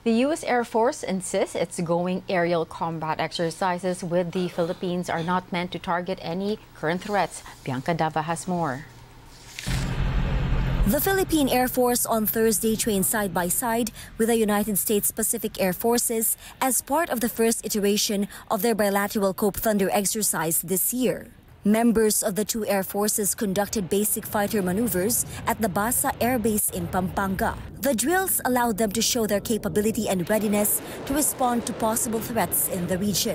The U.S. Air Force insists its going aerial combat exercises with the Philippines are not meant to target any current threats. Bianca Dava has more. The Philippine Air Force on Thursday trained side by side with the United States Pacific Air Forces as part of the first iteration of their bilateral COPE Thunder exercise this year. Members of the two air forces conducted basic fighter maneuvers at the Basa Air Base in Pampanga. The drills allowed them to show their capability and readiness to respond to possible threats in the region.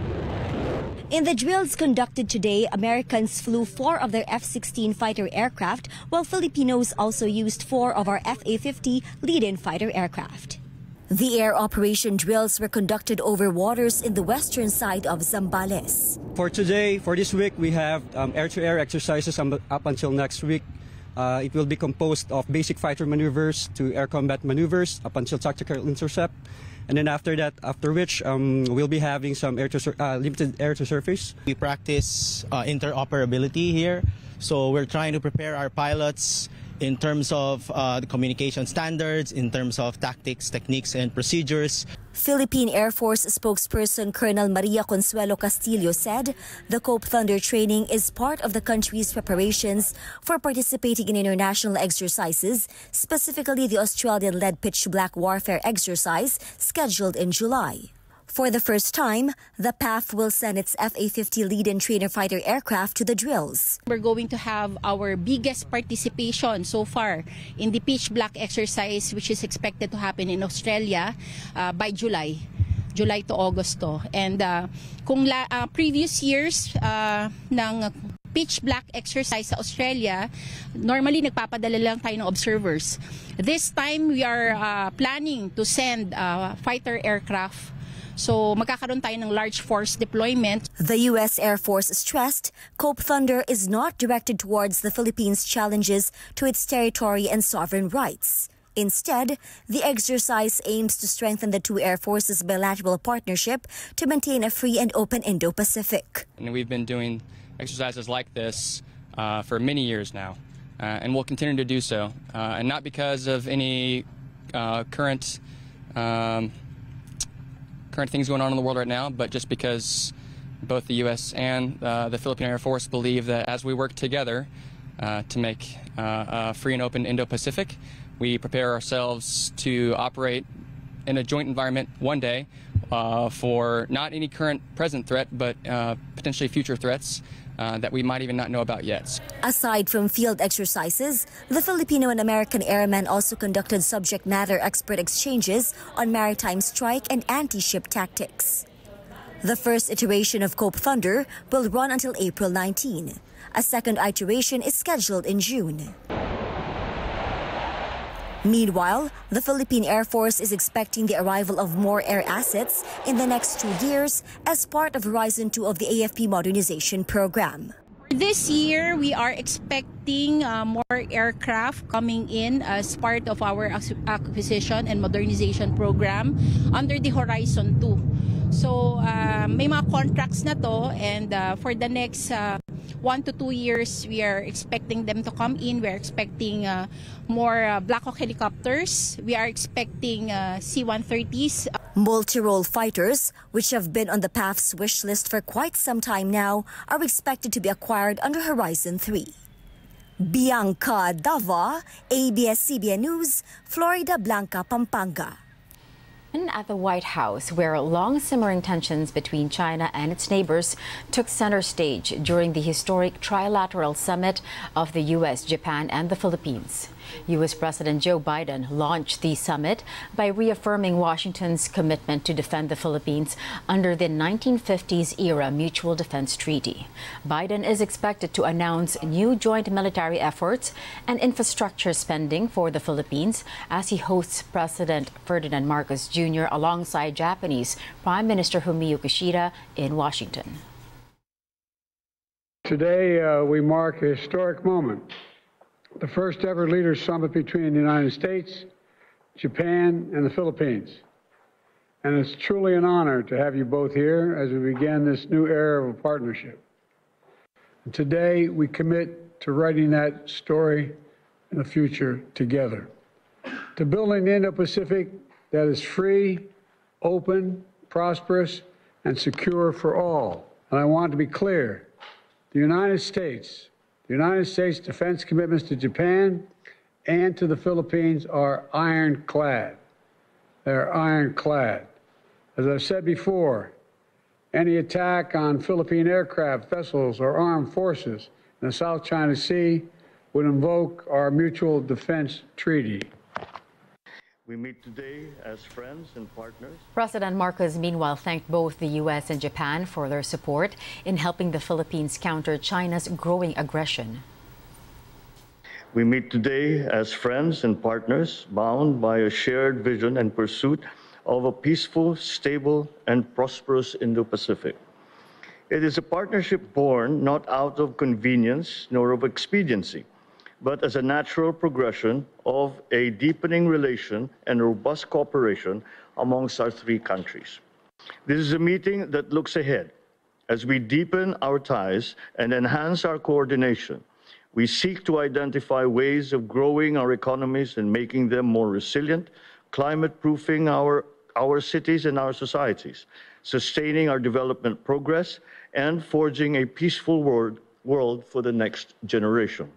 In the drills conducted today, Americans flew 4 of their F-16 fighter aircraft, while Filipinos also used 4 of our F-A-50 lead-in fighter aircraft. The air operation drills were conducted over waters in the western side of Zambales. For today, for this week, we have air-to-air exercises up until next week. It will be composed of basic fighter maneuvers to air combat maneuvers up until tactical intercept. And then after that, after which we'll be having some limited air-to-surface. We practice interoperability here, so we're trying to prepare our pilots in terms of the communication standards, in terms of tactics, techniques, and procedures. Philippine Air Force spokesperson Colonel Maria Consuelo Castillo said the COPE Thunder training is part of the country's preparations for participating in international exercises, specifically the Australian-led Pitch Black warfare exercise scheduled in July. For the first time, the PAF will send its F-A-50 lead-in trainer fighter aircraft to the drills. We're going to have our biggest participation so far in the Pitch Black exercise, which is expected to happen in Australia by July to August to. And kung previous years ng Pitch Black exercise sa Australia, normally nagpapadala lang tayo ng observers. This time we are planning to send fighter aircraft. So magkakaroon tayo ng large force deployment. The U.S. Air Force stressed COPE Thunder is not directed towards the Philippines' challenges to its territory and sovereign rights. Instead, the exercise aims to strengthen the two air forces' bilateral partnership to maintain a free and open Indo-Pacific. And we've been doing exercises like this for many years now, and we'll continue to do so, and not because of any current things going on in the world right now, but just because both the U.S. and the Philippine Air Force believe that as we work together to make a free and open Indo-Pacific, we prepare ourselves to operate in a joint environment one day for not any present threat, but potentially future threats that we might even not know about yet. Aside from field exercises, the Filipino and American airmen also conducted subject matter expert exchanges on maritime strike and anti-ship tactics. The first iteration of COPE Thunder will run until April 19. A second iteration is scheduled in June. Meanwhile, the Philippine Air Force is expecting the arrival of more air assets in the next 2 years as part of Horizon 2 of the AFP modernization program. This year, we are expecting more aircraft coming in as part of our acquisition and modernization program under the Horizon 2. So may mga contracts na to, and for the next 1 to 2 years, we are expecting them to come in. We are expecting more Black Hawk helicopters. We are expecting C-130s. Multi-role fighters, which have been on the PAF's wish list for quite some time now, are expected to be acquired under Horizon 3. Bianca Dava, ABS-CBN News, Florida Blanca, Pampanga. At the White House, where long-simmering tensions between China and its neighbors took center stage during the historic trilateral summit of the U.S., Japan, and the Philippines. U.S. President Joe Biden launched the summit by reaffirming Washington's commitment to defend the Philippines under the 1950s-era Mutual Defense Treaty. Biden is expected to announce new joint military efforts and infrastructure spending for the Philippines as he hosts President Ferdinand Marcos Jr. alongside Japanese Prime Minister Fumio Kishida in Washington. Today, we mark a historic moment. The first ever Leaders Summit between the United States, Japan, and the Philippines. And it's truly an honor to have you both here as we begin this new era of a partnership. And today, we commit to writing that story in the future together, to building the Indo-Pacific that is free, open, prosperous, and secure for all. And I want to be clear, the United States defense commitments to Japan and to the Philippines are ironclad. They're ironclad. As I've said before, any attack on Philippine aircraft, vessels, or armed forces in the South China Sea would invoke our Mutual Defense Treaty. We meet today as friends and partners. President Marcos meanwhile thanked both the U.S. and Japan for their support in helping the Philippines counter China's growing aggression. We meet today as friends and partners bound by a shared vision and pursuit of a peaceful, stable, and prosperous Indo-Pacific. It is a partnership born not out of convenience nor of expediency, but as a natural progression of a deepening relation and robust cooperation amongst our three countries. This is a meeting that looks ahead. As we deepen our ties and enhance our coordination, we seek to identify ways of growing our economies and making them more resilient, climate-proofing our cities and our societies, sustaining our development progress, and forging a peaceful world for the next generation.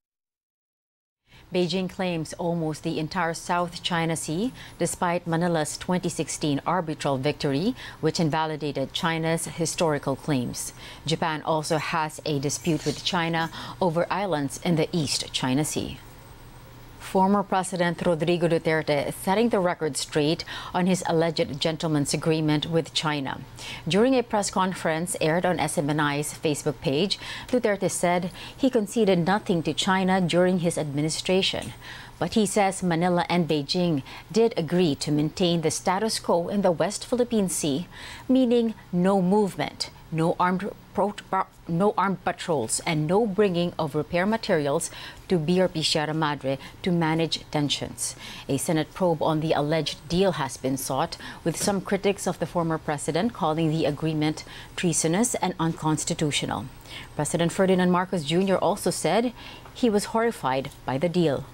Beijing claims almost the entire South China Sea, despite Manila's 2016 arbitral victory, which invalidated China's historical claims. Japan also has a dispute with China over islands in the East China Sea. Former President Rodrigo Duterte is setting the record straight on his alleged gentleman's agreement with China. During a press conference aired on SMNI's Facebook page, Duterte said he conceded nothing to China during his administration. But he says Manila and Beijing did agree to maintain the status quo in the West Philippine Sea, meaning no movement, no armed patrols, and no bringing of repair materials to BRP Sierra Madre to manage tensions. A Senate probe on the alleged deal has been sought, with some critics of the former president calling the agreement treasonous and unconstitutional. President Ferdinand Marcos Jr. also said he was horrified by the deal.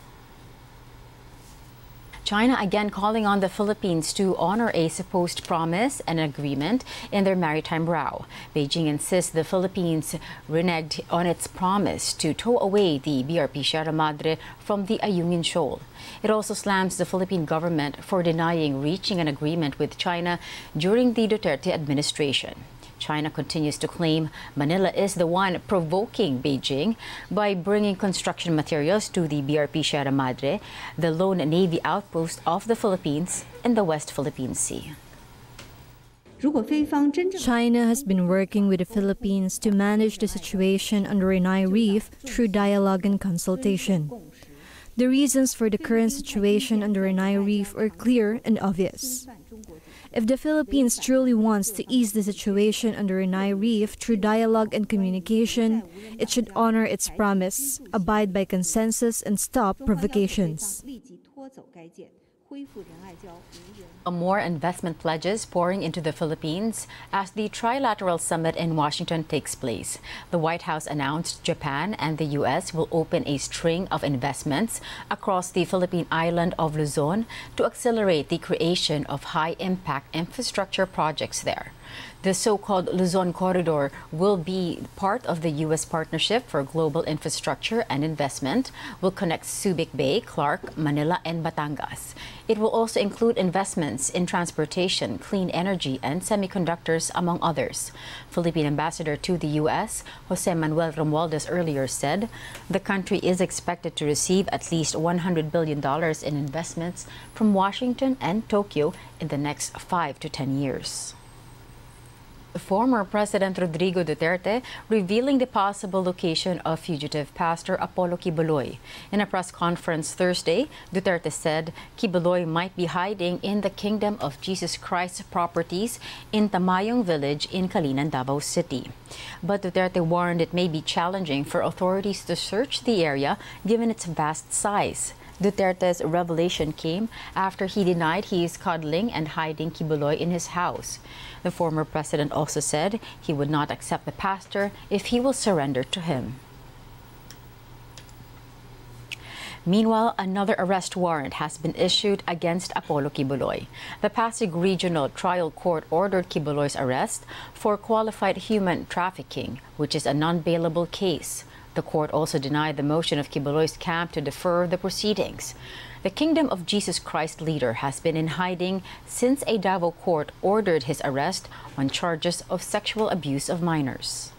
China again calling on the Philippines to honor a supposed promise and agreement in their maritime row. Beijing insists the Philippines reneged on its promise to tow away the BRP Sierra Madre from the Ayungin Shoal. It also slams the Philippine government for denying reaching an agreement with China during the Duterte administration. China continues to claim Manila is the one provoking Beijing by bringing construction materials to the BRP Sierra Madre, the lone Navy outpost of the Philippines in the West Philippine Sea. China has been working with the Philippines to manage the situation on the Renai Reef through dialogue and consultation. The reasons for the current situation on the Renai Reef are clear and obvious. If the Philippines truly wants to ease the situation on the Renai Reef through dialogue and communication, it should honor its promise, abide by consensus, and stop provocations. More investment pledges pouring into the Philippines as the trilateral summit in Washington takes place. The White House announced Japan and the U.S. will open a string of investments across the Philippine island of Luzon to accelerate the creation of high-impact infrastructure projects there. The so-called Luzon Corridor will be part of the U.S. Partnership for Global Infrastructure and Investment, will connect Subic Bay, Clark, Manila, and Batangas. It will also include investments in transportation, clean energy, and semiconductors, among others. Philippine Ambassador to the U.S., Jose Manuel Romualdez, earlier said the country is expected to receive at least $100 billion in investments from Washington and Tokyo in the next 5 to 10 years. Former President Rodrigo Duterte revealing the possible location of fugitive pastor Apollo Quiboloy. In a press conference Thursday, Duterte said Quiboloy might be hiding in the Kingdom of Jesus Christ properties in Tamayong village in Calinan, Davao City. But Duterte warned it may be challenging for authorities to search the area given its vast size. Duterte's revelation came after he denied he is cuddling and hiding Quiboloy in his house. The former president also said he would not accept the pastor if he will surrender to him. Meanwhile, another arrest warrant has been issued against Apollo Quiboloy. The Pasig Regional Trial Court ordered Quiboloy's arrest for qualified human trafficking, which is a non-bailable case. The court also denied the motion of Quiboloy's camp to defer the proceedings. The Kingdom of Jesus Christ leader has been in hiding since a Davao court ordered his arrest on charges of sexual abuse of minors.